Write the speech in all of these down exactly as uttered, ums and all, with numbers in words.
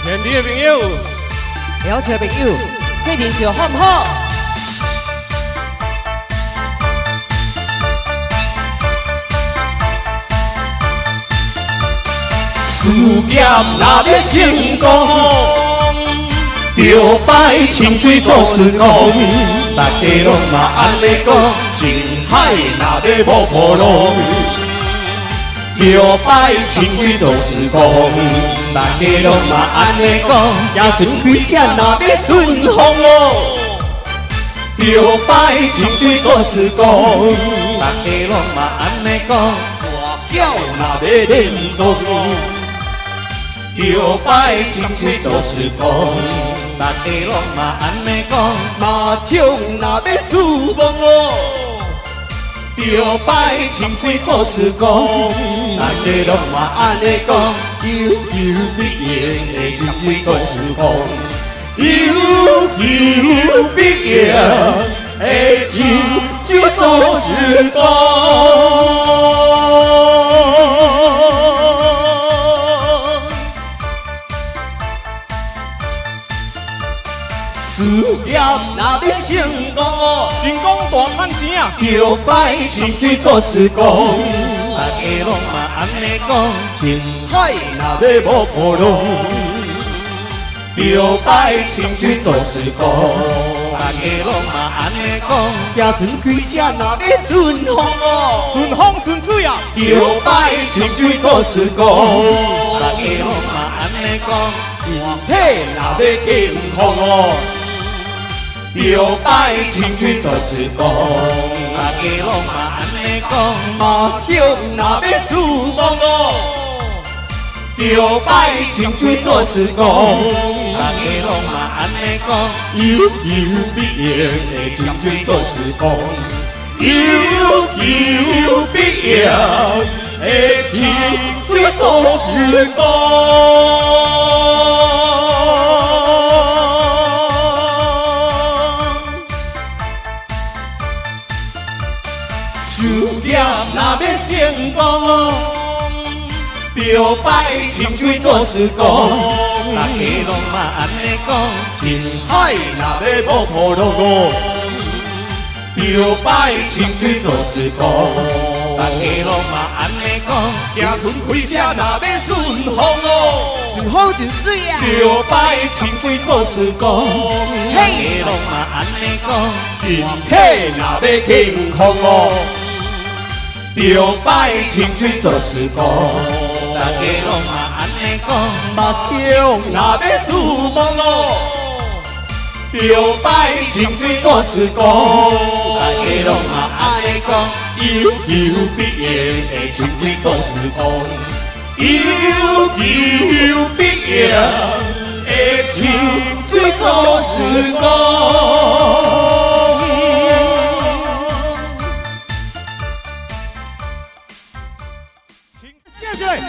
天地的朋友， 了解朋友，这边笑好唔好？ 事业若要成功，着摆清水做事工。大家拢嘛安尼讲，情海若要无波浪，着摆清水做事工。大家拢嘛安尼讲，也船开车若要顺风哦，着摆清水做事工。大家拢嘛安尼讲，大脚若要练功。着摆清水做事工，大家拢嘛安尼讲，麻将若要输梦哦，着摆清水做事工，大家拢嘛安尼讲，悠悠必赢的清水做事工，悠悠必赢的清水做事工。事业若要成功哦， 成功大赚钱啊！ 着摆清水做事工，大家拢嘛安尼讲，情海若要无波浪，着摆清水做事工，大家拢嘛安尼讲，行船开车若要顺风哦， 顺风顺水啊！ 着摆清水做事工，大家拢嘛安尼讲，身体若要健康哦。着摆清水做事工，大家拢嘛安尼讲，麻将若要输梦哦，着摆清水做事工，大家拢嘛安尼讲，悠悠必赢的清水做事工，悠悠必赢的清水做事工。事业若要成功，着摆清水做事工。大家拢嘛安尼讲，情海若要无波浪哦，着摆清水做事工。大家拢嘛安尼讲，行船开车若要顺风哦， 顺风真水啊！ 着摆清水做事工。大家拢嘛安尼讲，身体若要健康哦。着摆清水做事工，大家拢嘛安尼讲，麻将若要输梦哦，着摆清水做事工，大家拢嘛安尼讲，悠悠必赢的清水做事工，悠悠必赢的清水做事工。 谢谢。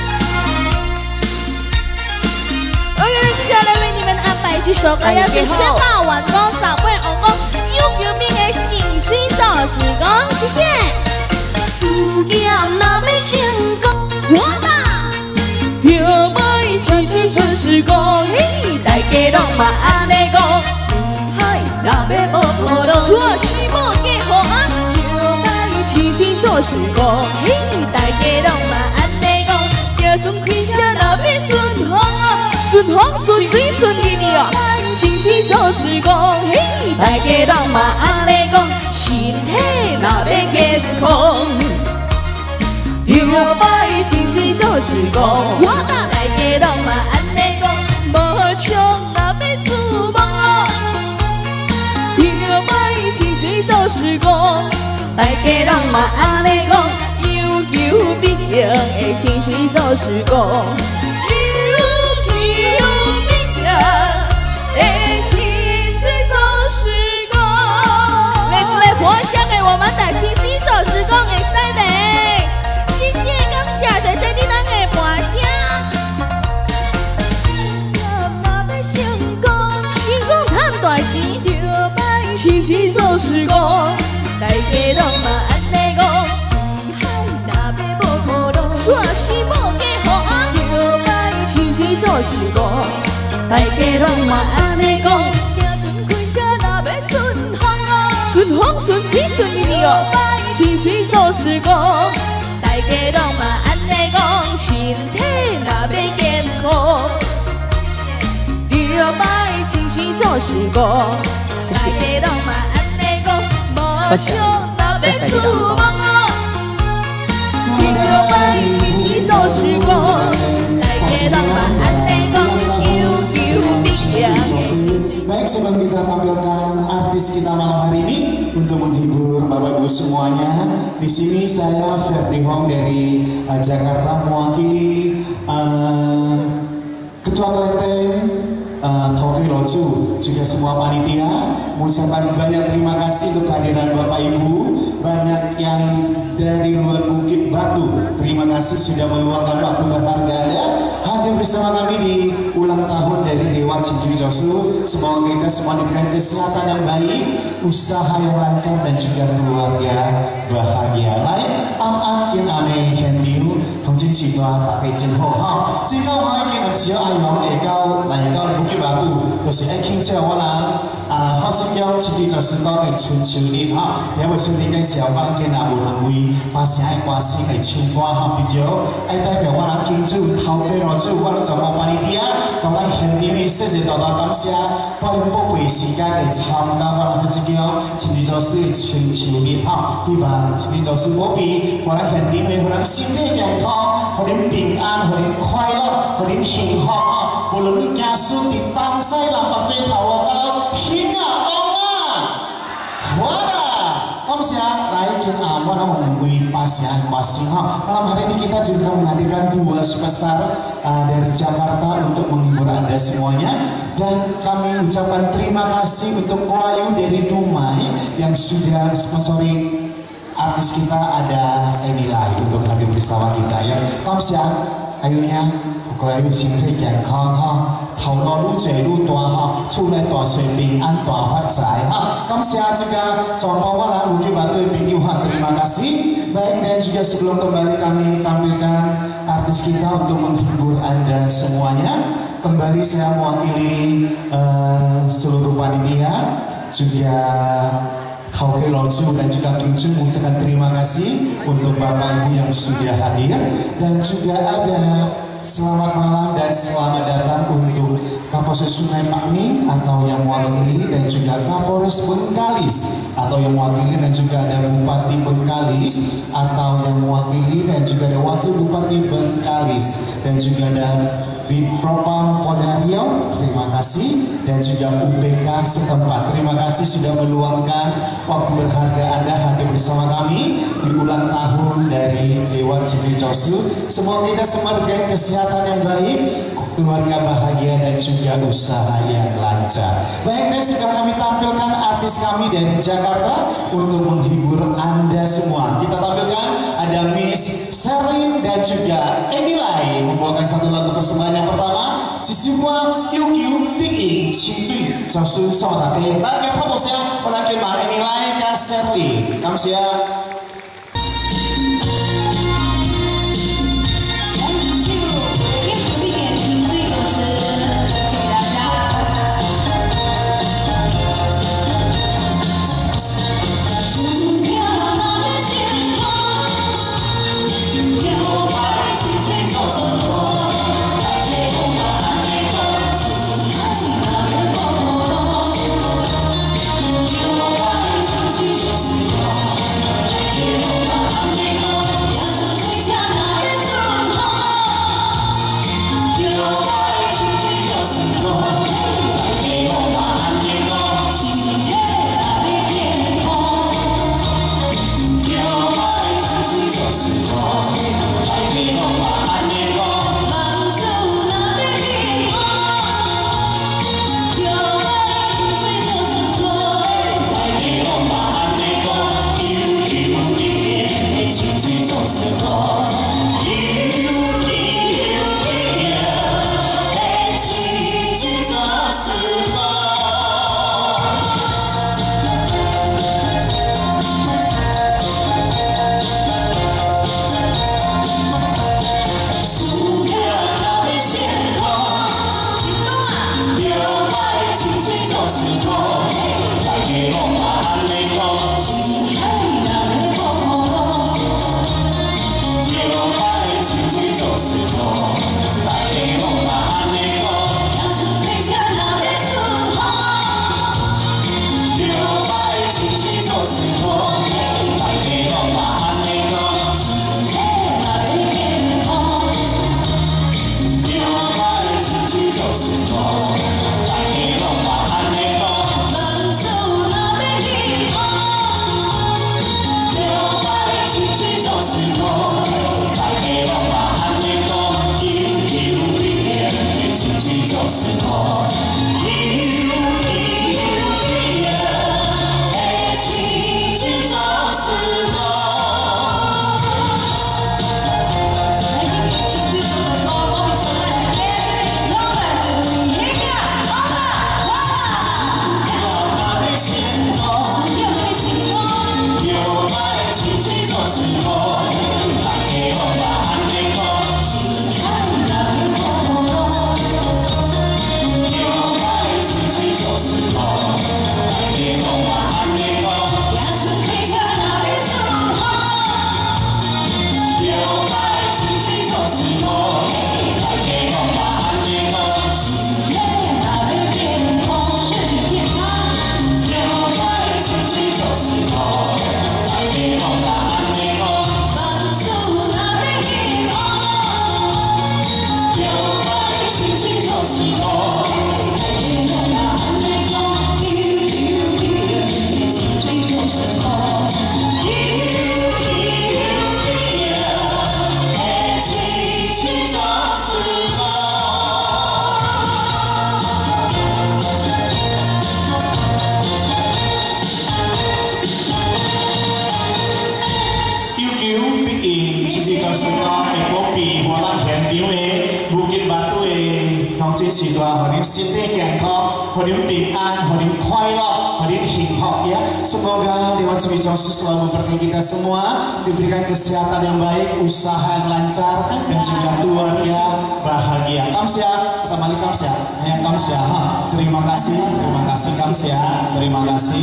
我们接下来为你们安排这首歌，也是宣告完工早会王公悠悠兵的清水做事工，谢谢。 事业若要成功，我嘛着摆清水做事工，嘿，大家拢嘛安尼讲，情海若要无波浪， 做事无计好啊， 着摆清水做事工，嘿，大家拢嘛安尼讲，行船开车若要顺风哦， 顺风顺水顺利利哦， 清水做事工，嘿，大家拢嘛安尼讲，身体若要健康。着摆清水做事工，我嘛大家拢嘛安尼讲，无枪若要出梦哦，着摆清水做事工，大家拢嘛安尼讲，悠悠必赢的清水做事工，悠悠必赢的清水做事工。 来自来活香的我们的清水做事工会使袂？谢谢，感谢在在你咱的伴声。成功，成功赚大钱， 着摆清水做事工，大家拢嘛安尼讲，情海若要无波浪， 做事无计好啊， 着摆清水做事工。 大家拢嘛安尼讲，行船开车若要顺风哦，顺风顺水顺利利哦，顺水做事工，大家拢嘛安尼讲，身体若要健康，着歹清水做事工，大家拢嘛安尼讲，无想若要出门哦，着歹清水做事工，大家拢嘛安尼讲。 Baik, sebelum kita tampilkan artis kita malam hari ini untuk menghibur Bapak Ibu semuanya, di sini saya Ferdi Hong dari uh, Jakarta mewakili uh, Ketua Kelenteng uh, Tauke Roju, juga semua panitia mengucapkan banyak terima kasih untuk kehadiran Bapak Ibu, banyak yang dari luar Bukit Batu. Terima kasih sudah meluangkan waktu berharga Anda hadir bersama kami di ulang tahun dari Dewa Cincui Josu. Semoga kita semua diberikan kesehatan yang baik, usaha yang lancar dan juga keluarga bahagia. Lain am akin ame hentiu hong jin si tua pakai jin ho ha. Jika mau kita jauh ayam ekau lain kau Bukit Batu, terus eking jauh orang啊，好重要，甚至就是講係春秋里哈，因為兄弟嘅時候，我哋見啊有兩位把聲嘅歌星嚟唱歌哈，比較係代表我哋金主頭家羅主，我哋全部幫你啲啊，咁我現場嘅謝謝大大感謝，幫你寶貴時間嚟參加我哋嘅這個甚至就是春秋里哈，希望甚至就是寶貝，我哋現場嘅可能身體健康，可能平安，可能快樂，可能幸福啊，無論你家屬啲東西南北最頭啊，hinga Allah, wada, kamu siapa? Laikin aman, kamu menunggu pasien pasien. Malam hari ini kita juga menghadirkan dua superstar uh, dari Jakarta untuk menghibur Anda semuanya. Dan kami ucapkan terima kasih untuk Wahyu dari Dumai yang sudah sponsori artis kita, ada Enilai untuk hadir bersama kita ya. Kamu siapa? Ayonya. 各位身體健康哈，頭腦愈濟愈大哈，厝內大歲平安大發財哈。感謝juga全部我哋Bukit Batu朋友ha, terima kasih. Baik, dan juga sebelum kembali kami tampilkan artis kita untuk menghibur Anda semuanya. Kembali saya mewakili uh, seluruh panitia, juga Tauke Roju dan juga Kim Jun mengucapkan terima kasih untuk Bapak Ibu yang sudah hadir, dan juga ada selamat malam dan selamat datang untuk Kapolres Sungai Pakning atau yang mewakili, dan juga Kapolres Bengkalis atau yang mewakili, dan juga ada Bupati Bengkalis atau yang mewakili, dan juga ada Wakil Bupati Bengkalis, dan juga ada di Propam Polda Riau, terima kasih, dan juga U P K setempat. Terima kasih sudah meluangkan waktu berharga Anda hadir bersama kami di ulang tahun dari Dewa Cincui Josu. Semoga kita semua diberikan kesehatan yang baik, keluarga bahagia, dan juga usaha yang lancar. Baik, dan sekarang kami tampilkan artis kami dari Jakarta untuk menghibur Anda semua. Kita tampilkan ada Miss Sherlyn dan juga Enilai membawakan satu lagu persembahan yang pertama, Cisimua Yukiu Tinggi Cincui Josu sama tapi bagi pemosnya ulangin mal Enilai ke Sherlyn. Kamu siap? Thank you. 就是我。时代，互恁身体健康，互恁平安，互恁快乐，互恁幸福ya. Semoga Dewan Cibicosu selalu memberkati kita semua, diberikan kesehatan yang baik, usaha yang lancar, dan juga keluarga bahagia. Kamsia, kita balik Kamsia. Ya Kamsia, terima kasih, terima kasih Kamsia, terima kasih.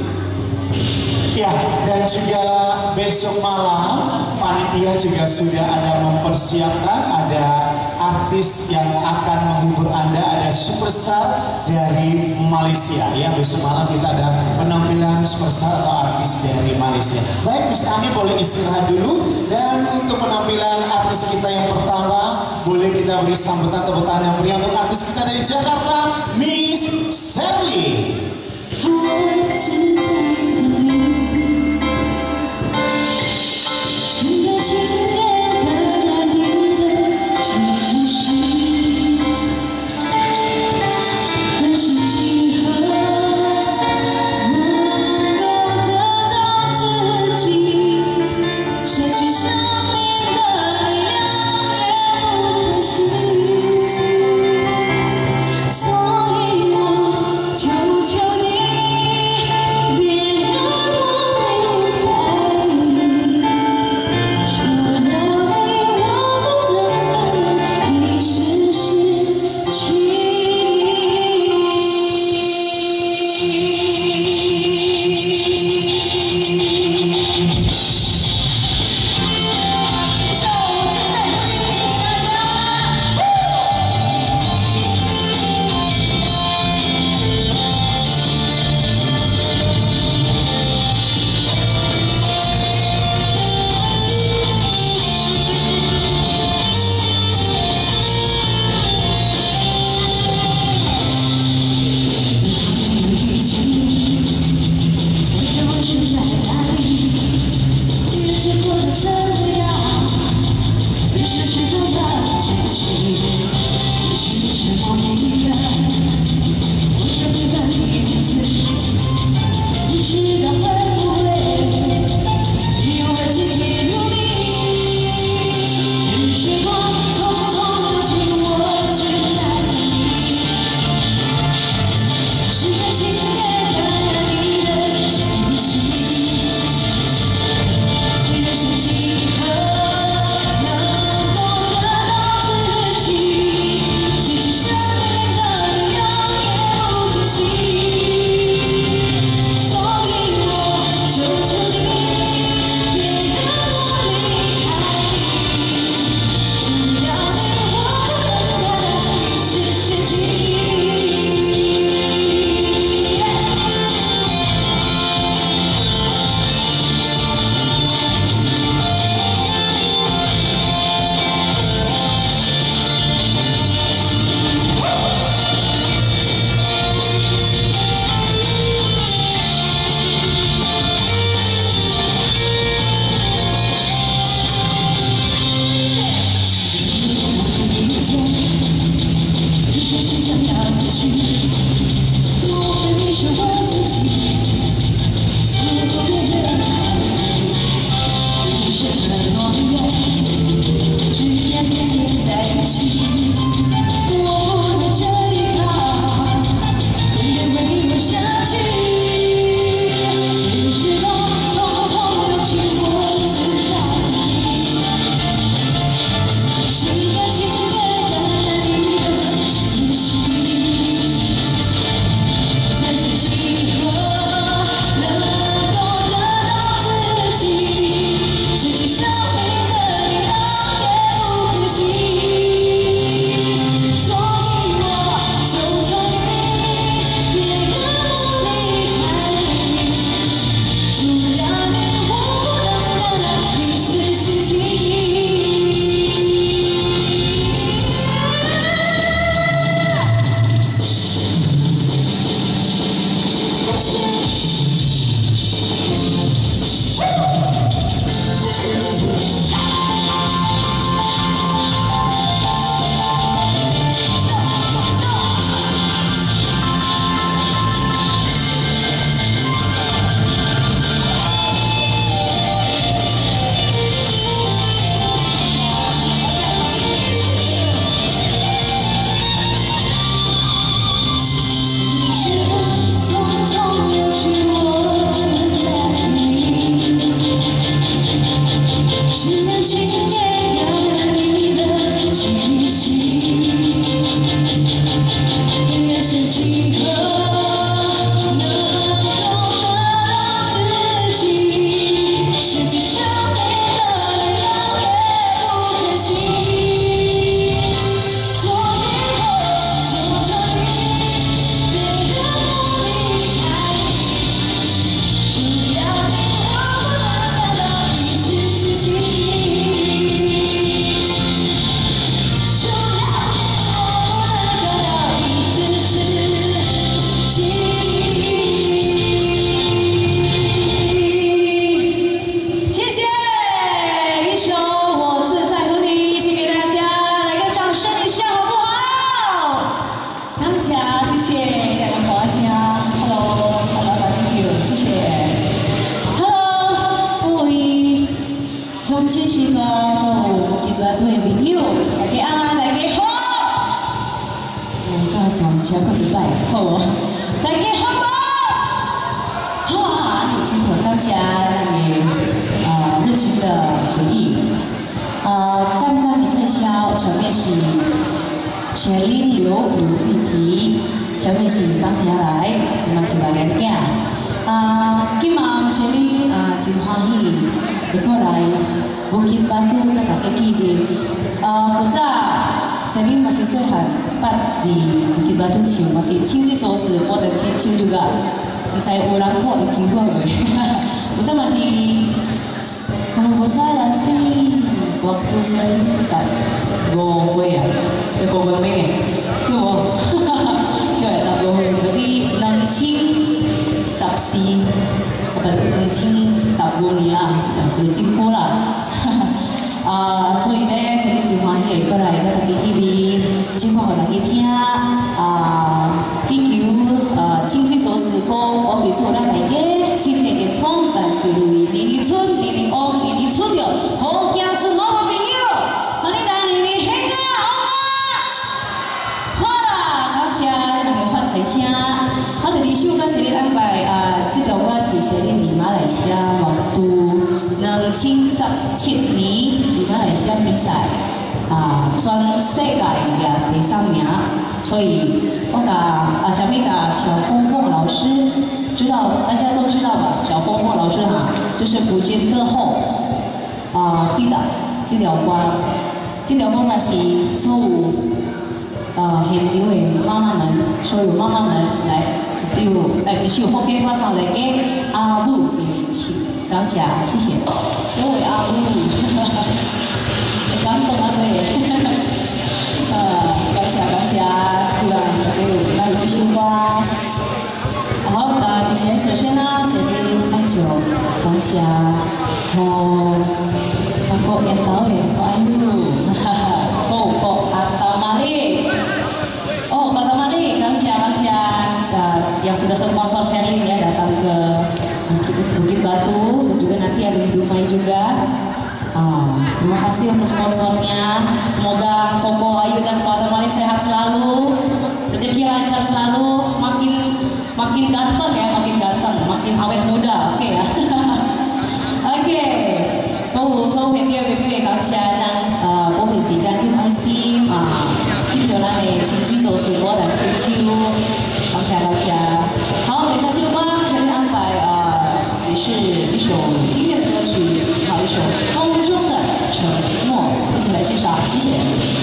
Ya, dan juga besok malam panitia juga sudah ada mempersiapkan, ada artis yang akan menghibur Anda, ada superstar dari Malaysia. Ya, besok malam kita ada penampilan superstar atau artis dari Malaysia. Baik, Miss Ani boleh istirahat dulu, dan untuk penampilan artis kita yang pertama boleh kita beri sambutan tepuk tangan yang meriah untuk artis kita dari Jakarta, Miss Sherly. 想要的去，莫非你是我自己错过别人爱你，不是承诺远，只要天天在一起，我不能这一刻永远为我下去。 小个子拜好哦，大家好不？哇，今天大家也啊热情的回应，呃，刚刚你看小小妹是雪玲刘刘玉婷，小妹是放下来，嘛是话人囝，啊，今晚雪玲啊真欢喜，会过来武吉巴都甲大家见面，啊，不早。 小玲嘛是细汉捌伫武吉巴都唱，嘛是清水做事，我著唱唱着个，毋知有人看会记我袂？有阵嘛是，可能无知啦是，我拄生十五岁啊，要五月咩个？对无？对，十五岁，嗰啲两千十四，唔两千十五年啦，袂真久啦。啊，所以咧，小玲真欢喜过来，甲大家见面，唱歌互大家听。啊，祈求呃青春所时光，我必须咱大家身体健康，万事如意，年年春，年年旺，年年出着好行顺好朋友，欢迎咱年年兴啊，好吗？好啦，感谢咱两个发财声。好，第二首歌是咧安排啊，这条歌是小玲伫马来西亚王都。 两千十七年，伫马来西亚比赛，啊，全世界也第三名，所以我甲啊小妹甲小凤凤老师，知道大家都知道吧？小凤凤老师哈，就是福建歌后，啊，对的，这条歌，这条歌嘛是所有呃现场的妈妈们，所有妈妈们来一首，来一首福建歌送来给阿母的唱。 感谢，谢谢，所有阿母，感动阿妹，呃，感谢感谢，希望大家有爱这首歌。好，呃，之前首先呢，这里爱就感谢和法国引导的阿友，哈哈，国国阿达玛丽，哦，阿达玛。 juga sponsor Sherlyn ya datang ke Bukit, Bukit Batu dan juga nanti ada di Dumai juga. Ah, terima kasih untuk sponsornya. Semoga Koko Ayu dan Kota Mali sehat selalu, rezeki lancar selalu, makin makin ganteng ya, makin ganteng, makin awet muda. Oke okay, ya. Oke. Okay. 咁互相嘅啲嘅表嘅感謝，誒寶貝時間真開心啊！獻上咱嘅青春做事果然青秋，感謝感謝。好，第三首歌全力安排呃，也是一首經典的歌曲，還有一首《風中的承諾》，一起來欣賞，謝謝。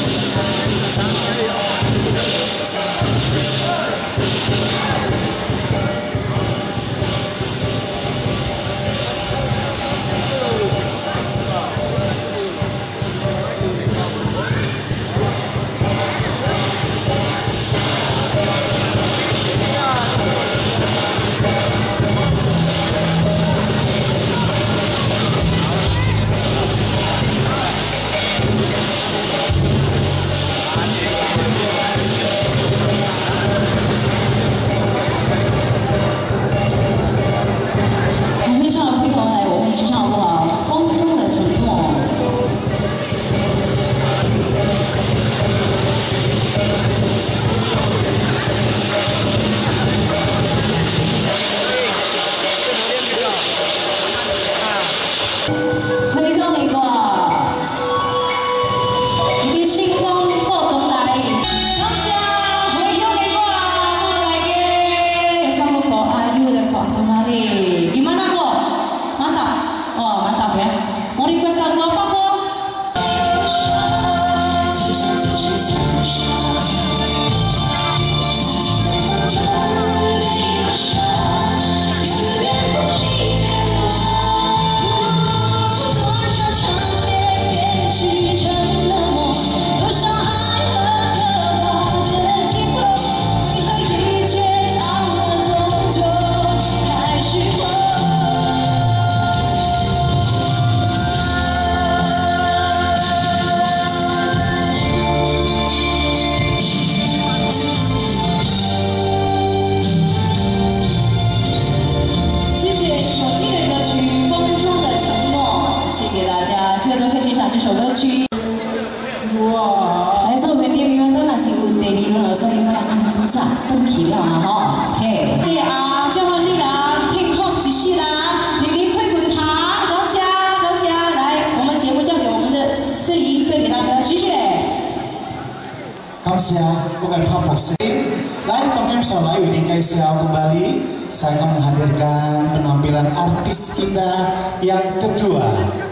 Kembali, saya akan menghadirkan penampilan artis kita yang kedua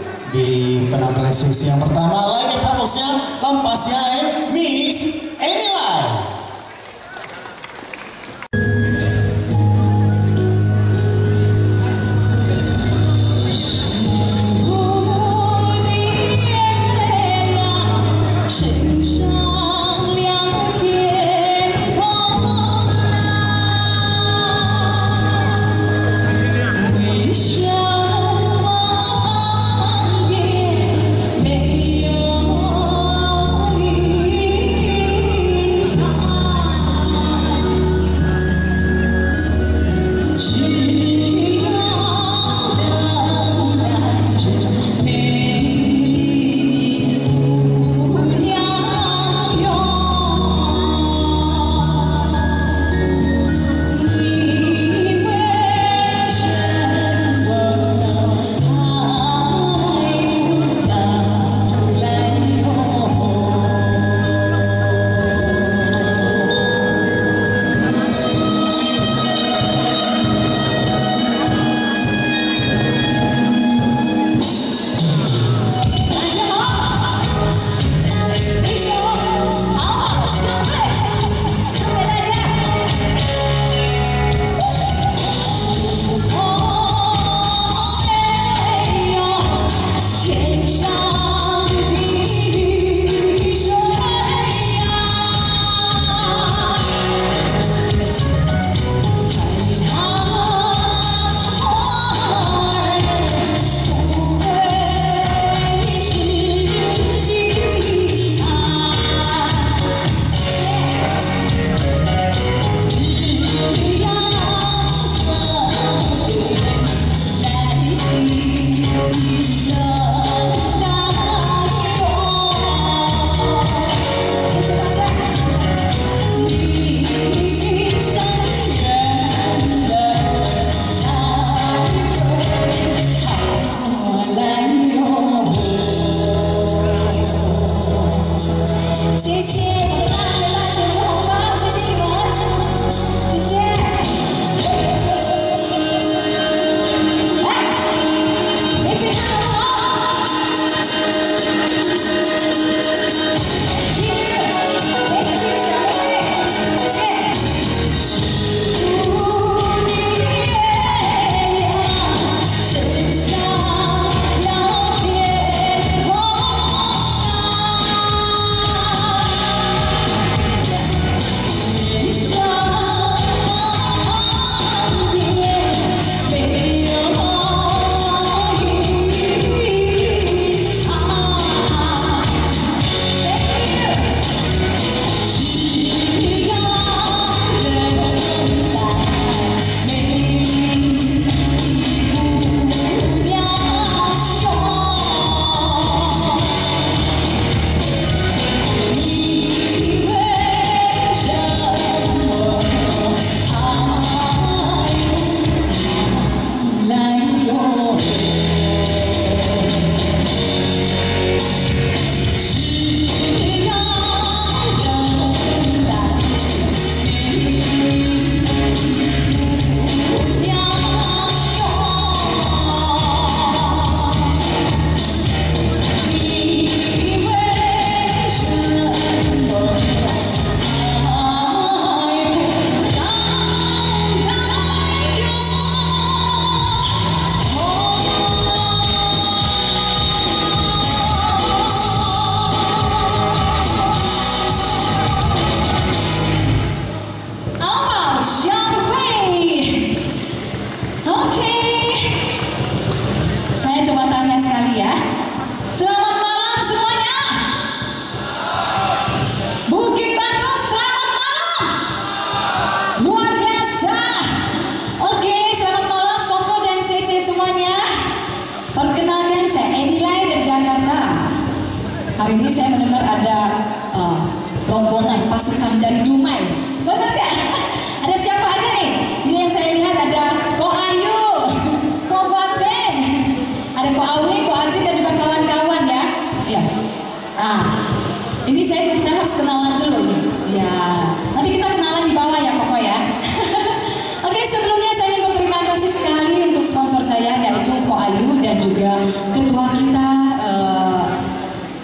di penampilan sesi yang pertama. Lagi fokusnya, lampasnya, Miss Emily. Time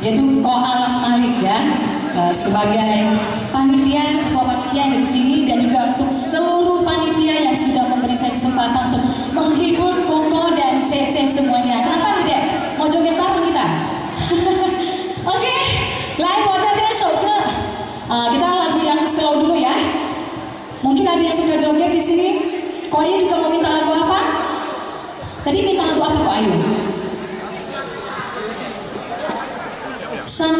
yaitu Ko Alam Malik ya, uh, sebagai panitia, ketua panitia yang ada di sini, dan juga untuk seluruh panitia yang sudah memberi saya kesempatan untuk menghibur Koko dan Cece semuanya. Kenapa nih Dek? Mau joget bareng kita? Oke, okay. 来，我带这首歌，uh, kita lagu yang slow dulu ya. Mungkin ada yang suka joget di sini. Ko Ayu juga mau minta lagu apa? Tadi minta lagu apa Ko Ayu? San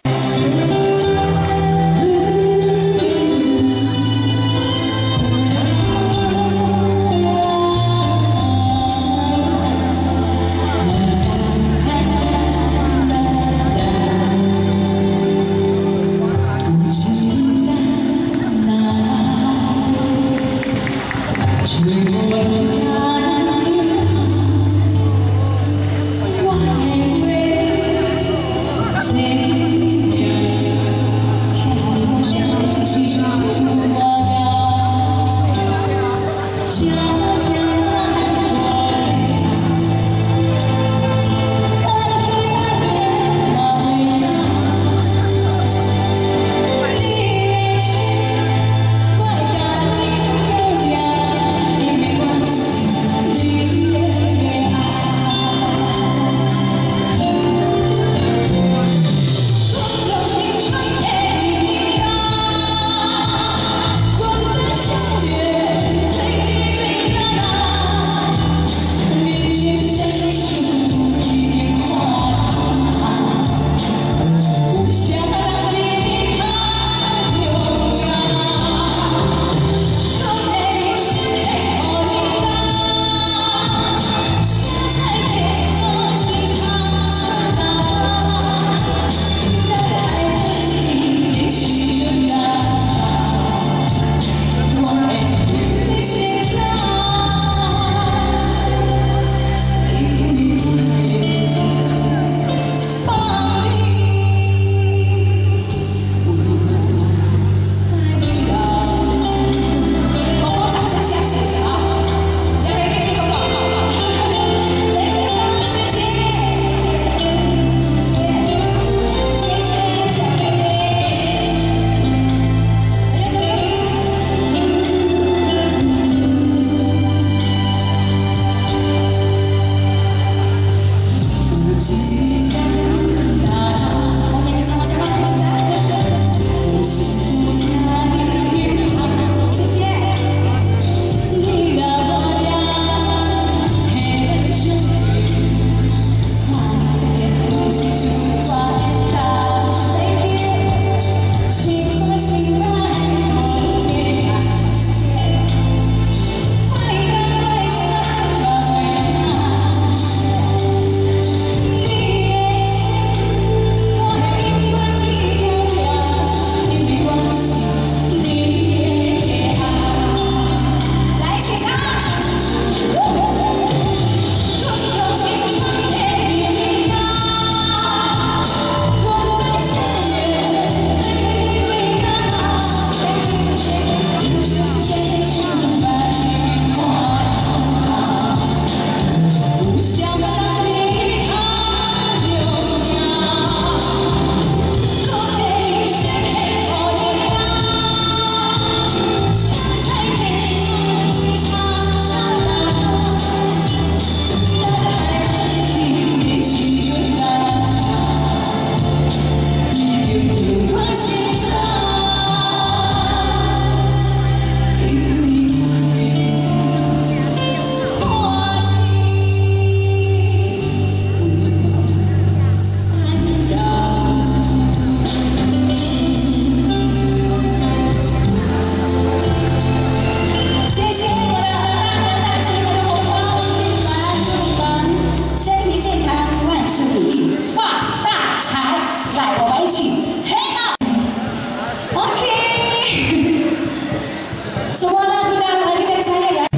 Semua lagu dan lagi dari saya ya.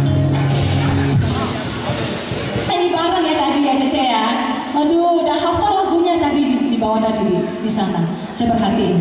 Ini bareng ya tadi ya Cece ya. Aduh, udah hafal lagunya tadi di, di bawah tadi di, di sana. Saya perhatiin.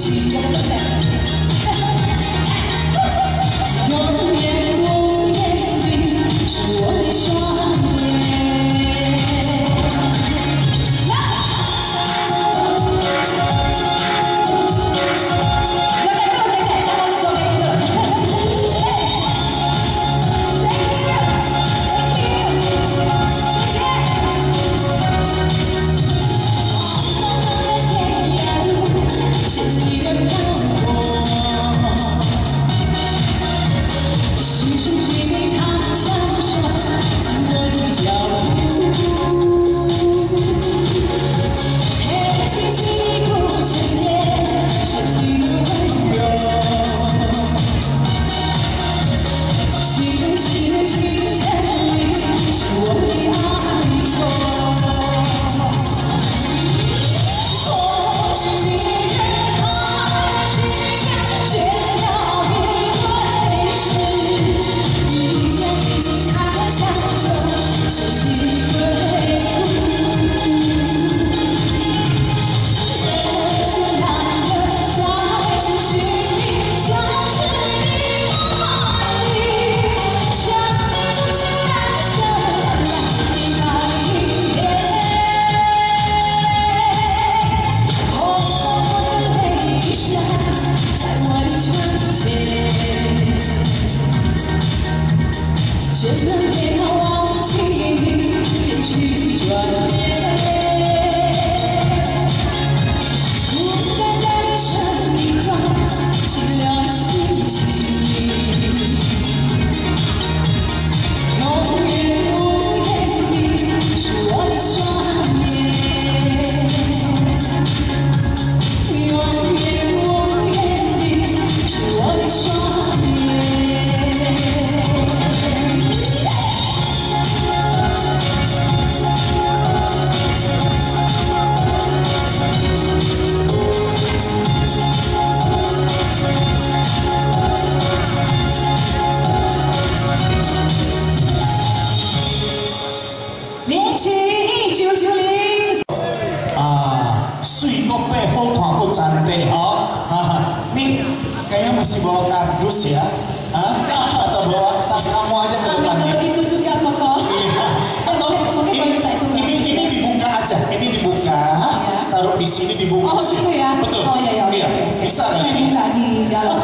masih bawa kardus ya? Hah? Atau bawa tas kamu aja ke depan? Nggak begitu juga Koko. Iya. Atau mungkin kalau kita itu ini, ini dibuka aja, ini dibuka, ya. Taruh di sini dibungkus. Oh gitu ya? Betul. Oh iya iya. Iya. Okay, okay. Bisa kan ini? ini? Buka di dalam.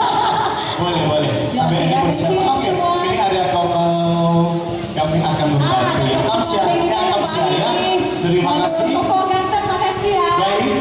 Boleh boleh. Sampai ini bersiap. Oke. Ini ada Koko kami akan membantu ya. Amsia, ya Amsia ya. Terima kasih. Koko ganteng, makasih ya. Baik.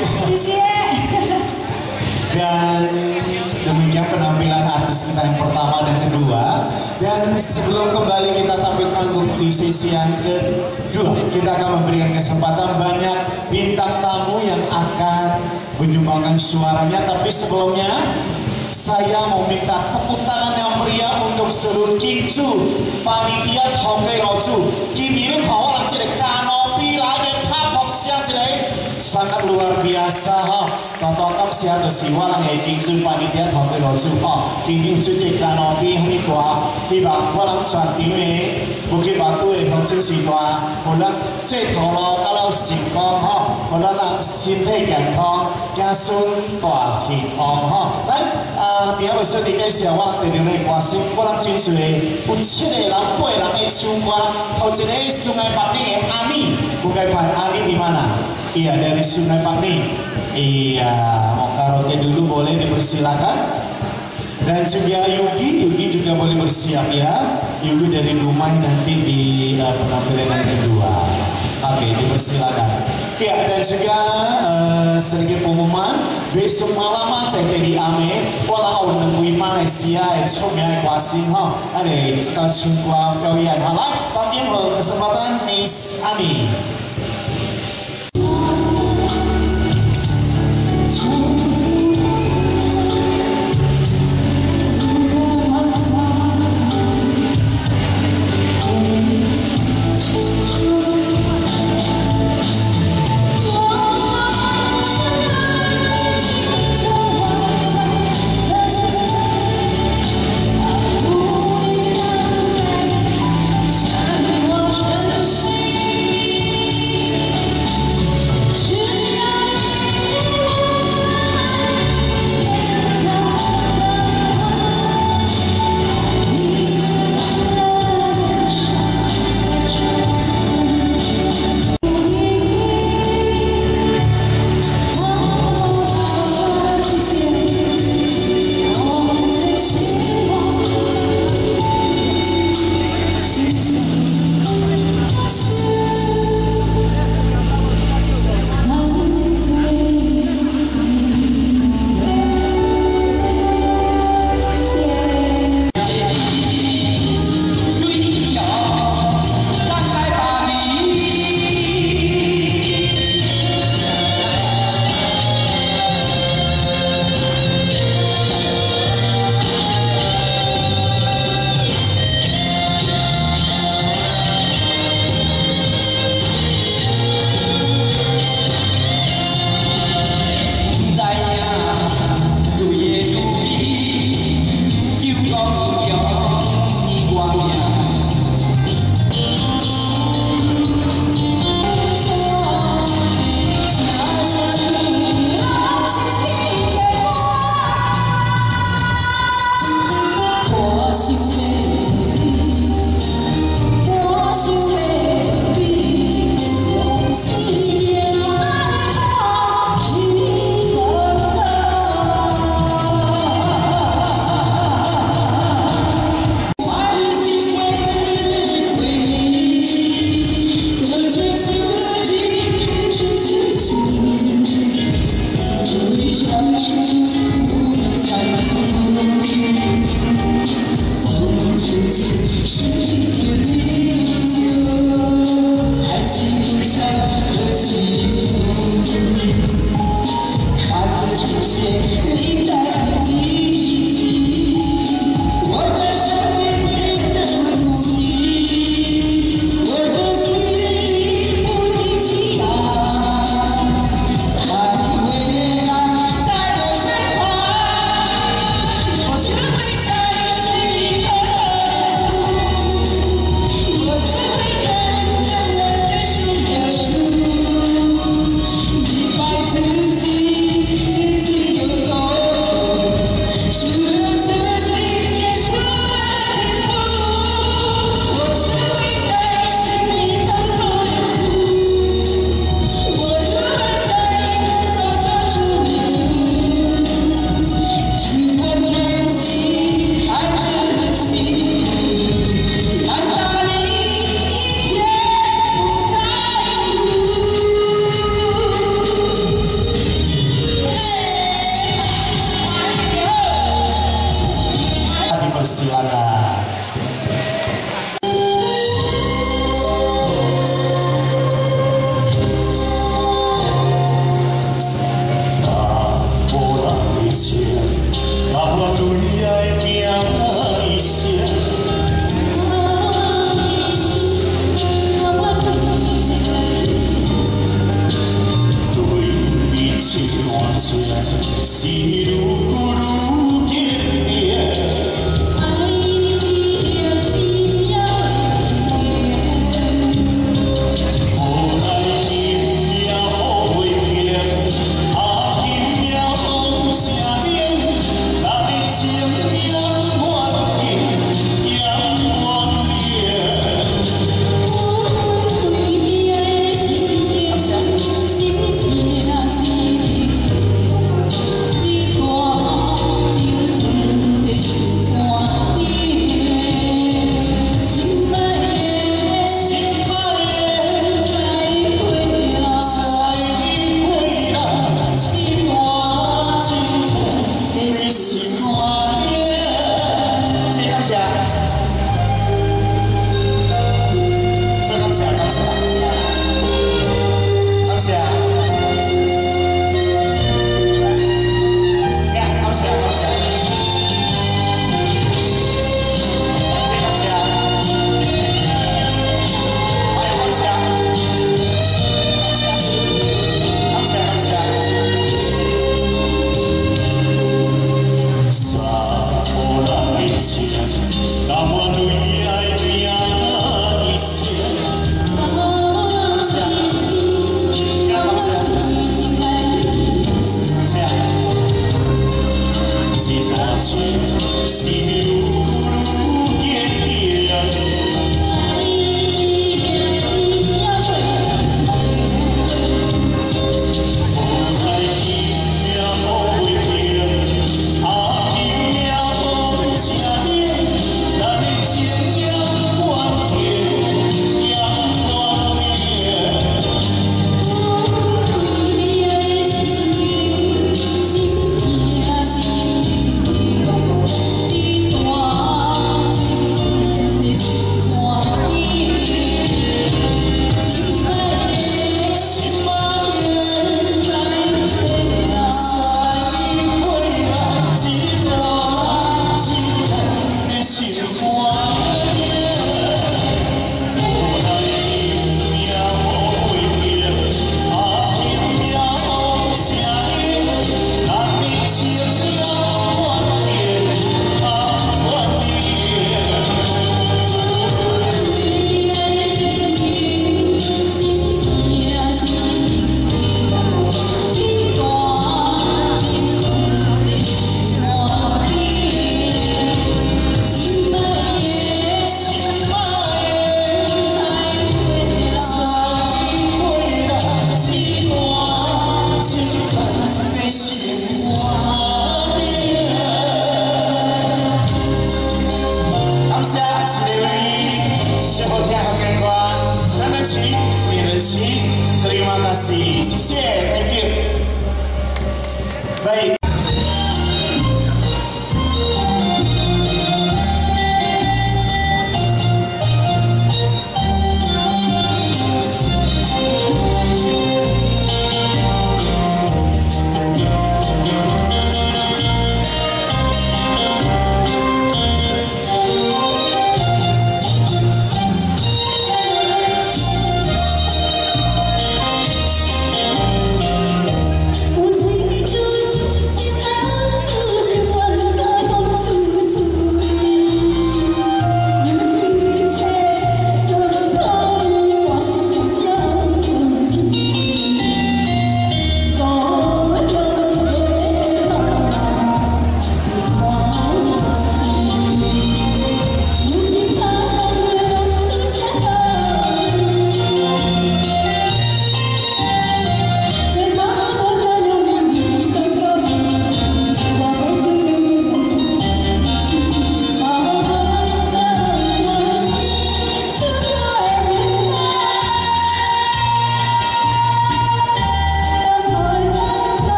Dan demikian penampilan artis kita yang pertama dan kedua. Dan sebelum kembali kita tampilkan untuk di sesi yang kedua, kita akan memberikan kesempatan banyak bintang tamu yang akan menyumbangkan suaranya. Tapi sebelumnya saya mau minta tepuk tangan yang meriah untuk seluruh Kincu panitia Hongkei Rosu. Kini kau orang jadi kanopi lagi papok siasile sangat luar biasa ha. Tato kam sia to siwa lang ai Kincu panitia Hongkei Rosu ha. Kini jadi kanopi ini tua, tiba walang cantik eh, bukit batu eh hongceng si tua, walang cek kalau kalau singkong ha, walang lang sintai健康，家孙大幸福哈。来。啊！第一位小弟介绍我第二个歌星，我人真侪有七个人、八个人会唱歌。头一个Sungai Bakni Ani, bukan Pak Ani di mana? Iya dari Sungai Bakni. Iya, mau karaoke dulu boleh dipersilakan. Dan juga Yugi, Yugi juga boleh bersiap ya. Yugi dari Dumai nanti di uh, penampilan yang kedua. Oke, dipersilakan. Ya, dan juga uh, sedikit pengumuman, besok malam saya jadi ame, walau nungguin Malaysia, cuma kuasin ha, ada kita cuma kalian halal, tapi kesempatan Miss Ani. 情，甲我对爱拼一生。 情换情，是愈愈坚定。爱你一条心也会变，无奈今夜雨袂停，啊今夜风正冷，咱的情永远甜，永远甜。我对你的心情，心甜啊心。 我。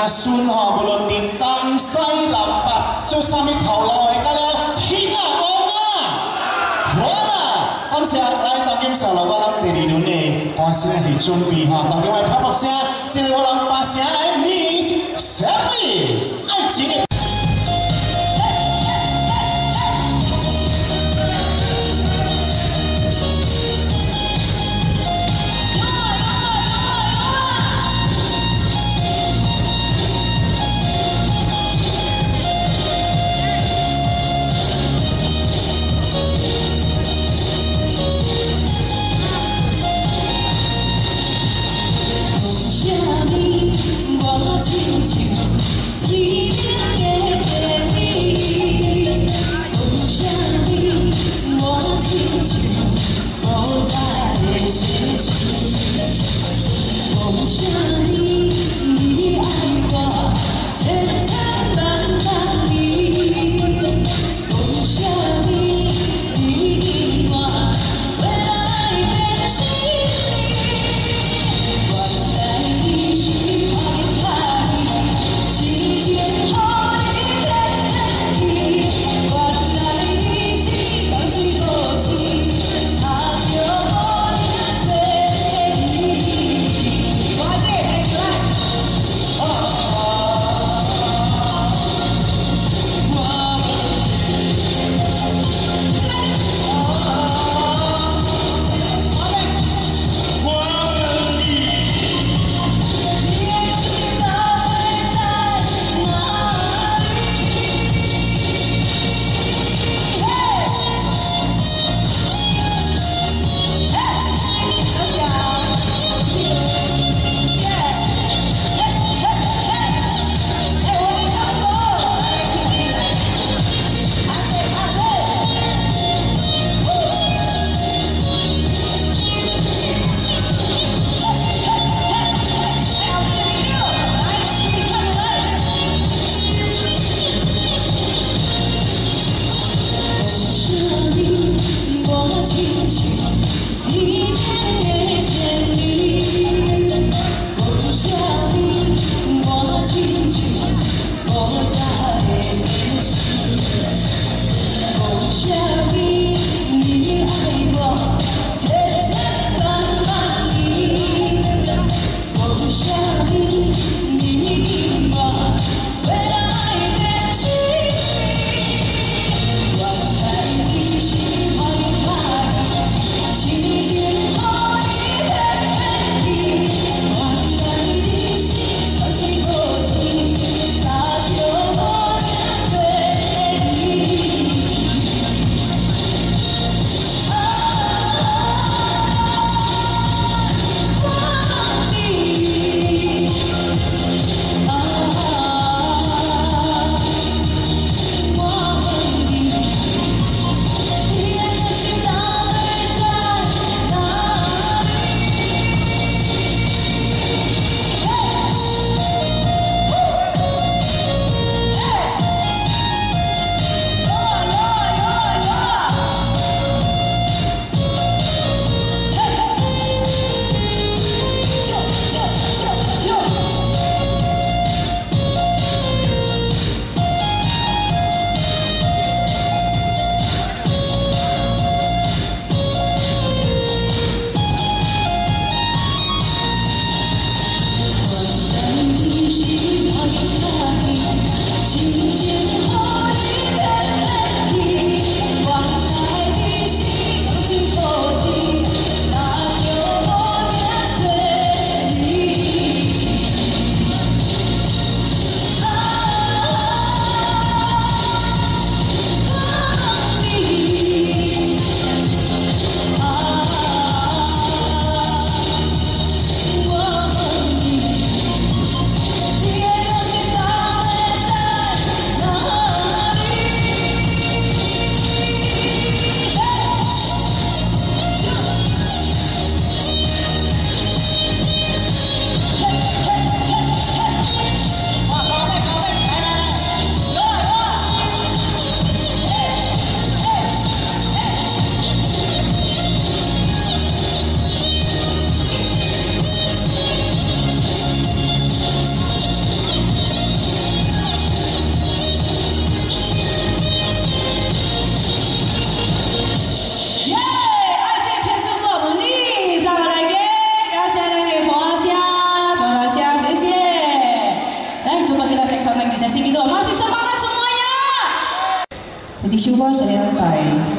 那孙吼，无论伫东西南北，做啥物头路的，甲了兴啊旺啊，好啦，感谢来当今上路我咱第二轮的歌声是准备吼，当今的漂泊声，即个我人把声的 Miss Shirley 爱情的。 我 kita cek sound di sesi kedua. Masih semangat semuanya. Jadi syukur saya baik.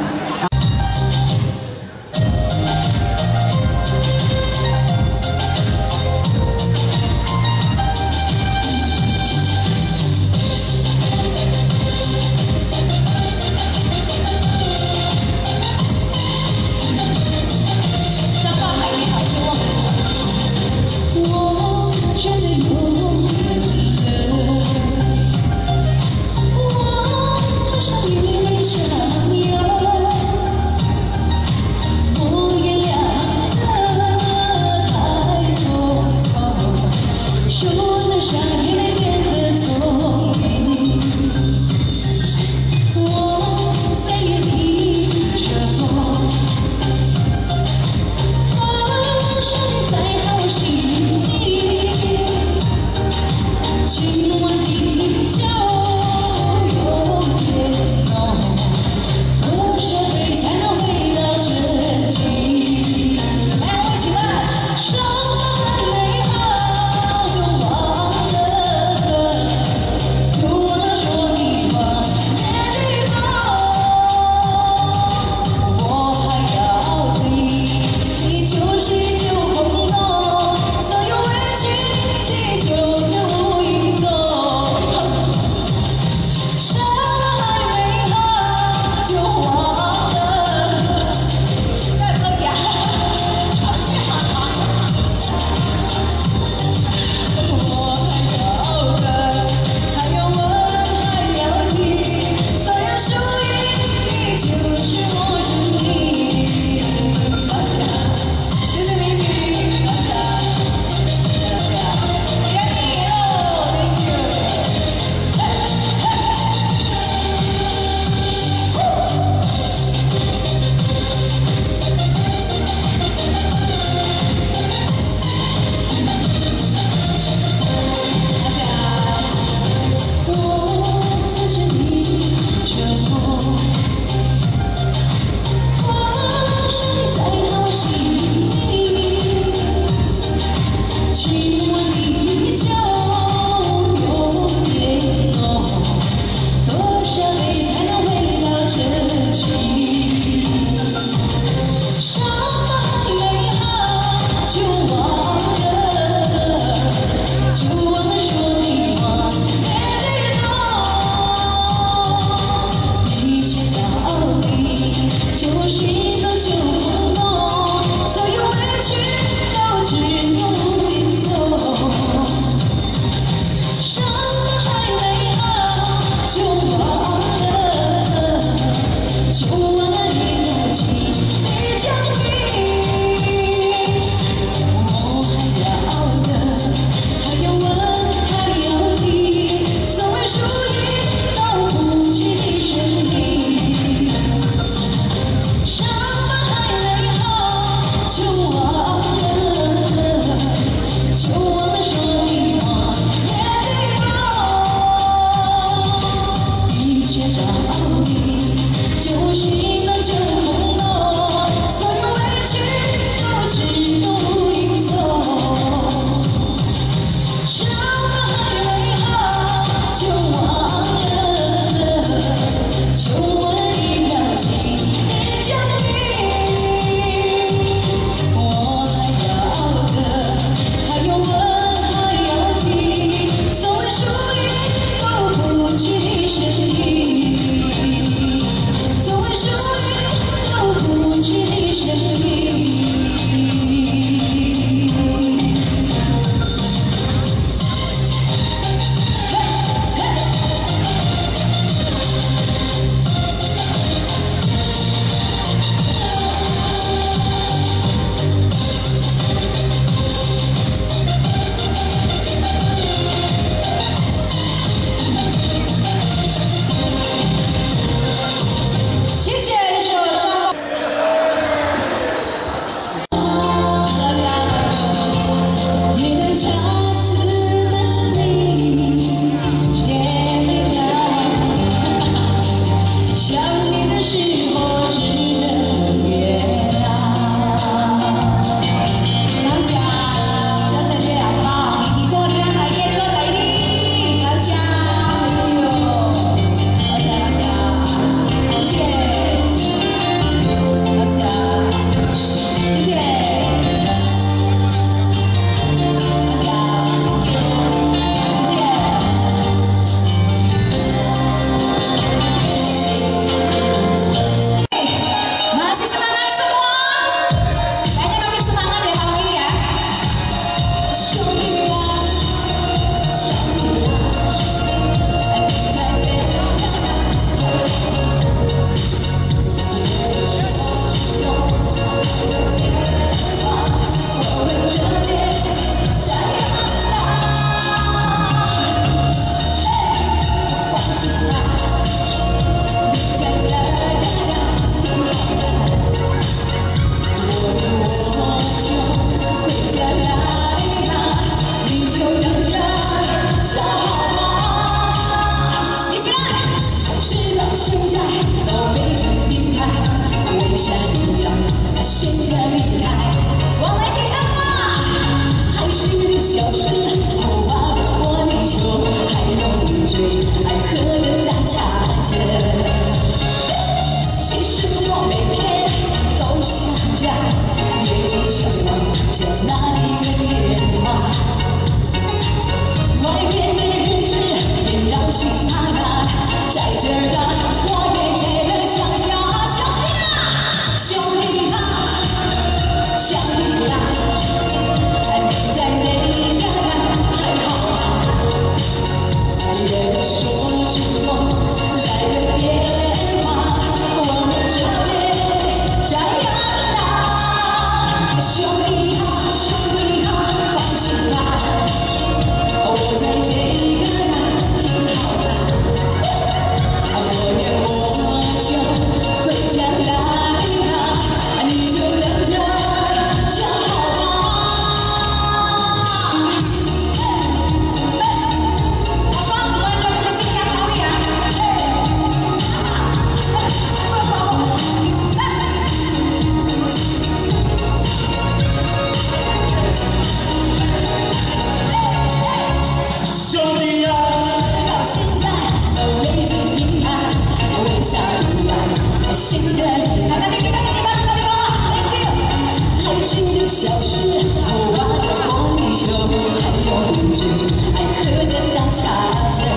小时候玩的玻璃球，还有邻居爱喝的大茶茶。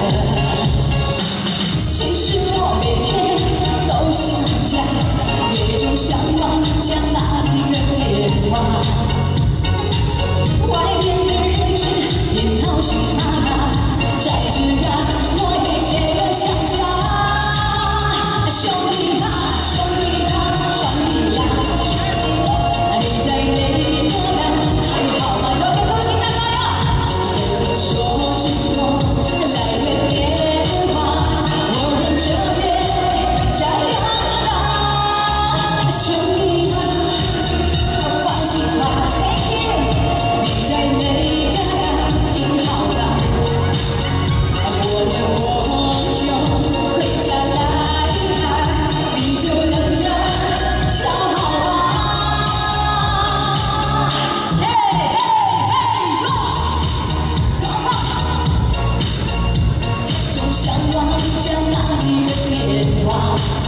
其实我每天都想家，有一种向往想打一个电话。外面的日子也闹心麻麻，在这呀我也接了想家。兄弟啊，兄弟啊，兄弟呀，你在哪个呢？还好吗？昨天恭喜大家呀！这手指头来个电话，我认这边在养大。兄弟啊，放心吧，你在哪个呢？挺好的，我的我就回家来。你就等着瞧好吧，嘿嘿嘿，go go go，总想望着那里的电话。